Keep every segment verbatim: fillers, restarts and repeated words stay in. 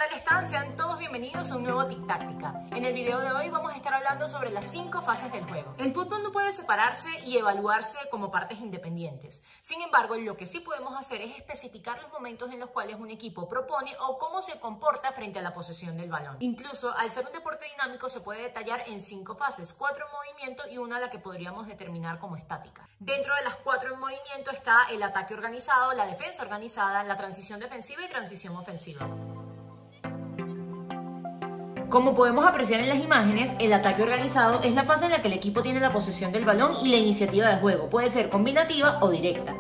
tal están? Sean todos bienvenidos a un nuevo Tic Táctica. En el video de hoy vamos a estar hablando sobre las cinco fases del juego. El fútbol no puede separarse y evaluarse como partes independientes. Sin embargo, lo que sí podemos hacer es especificar los momentos en los cuales un equipo propone o cómo se comporta frente a la posesión del balón. Incluso, al ser un deporte dinámico, se puede detallar en cinco fases, cuatro en movimiento y una a la que podríamos determinar como estática. Dentro de las cuatro en movimiento está el ataque organizado, la defensa organizada, la transición defensiva y transición ofensiva. Como podemos apreciar en las imágenes, el ataque organizado es la fase en la que el equipo tiene la posesión del balón y la iniciativa de juego. Puede ser combinativa o directa.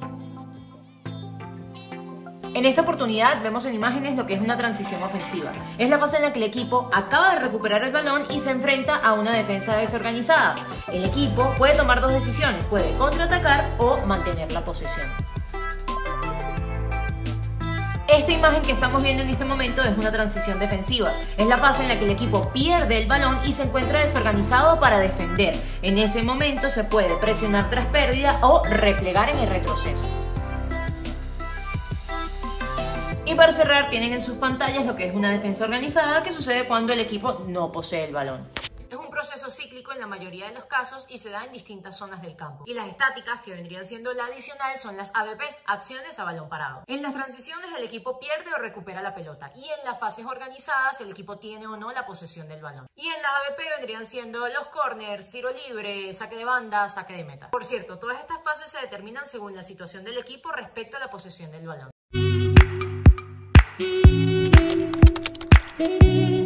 En esta oportunidad vemos en imágenes lo que es una transición ofensiva. Es la fase en la que el equipo acaba de recuperar el balón y se enfrenta a una defensa desorganizada. El equipo puede tomar dos decisiones, puede contraatacar o mantener la posesión. Esta imagen que estamos viendo en este momento es una transición defensiva. Es la fase en la que el equipo pierde el balón y se encuentra desorganizado para defender. En ese momento se puede presionar tras pérdida o replegar en el retroceso. Y para cerrar tienen en sus pantallas lo que es una defensa organizada, que sucede cuando el equipo no posee el balón. Es un proceso cíclico en la mayoría de los casos y se da en distintas zonas del campo. Y las estáticas, que vendrían siendo la adicional, son las A B P, acciones a balón parado. En las transiciones el equipo pierde o recupera la pelota, y en las fases organizadas el equipo tiene o no la posesión del balón. Y en las A B P vendrían siendo los corners, tiro libre, saque de banda, saque de meta. Por cierto, todas estas fases se determinan según la situación del equipo respecto a la posesión del balón.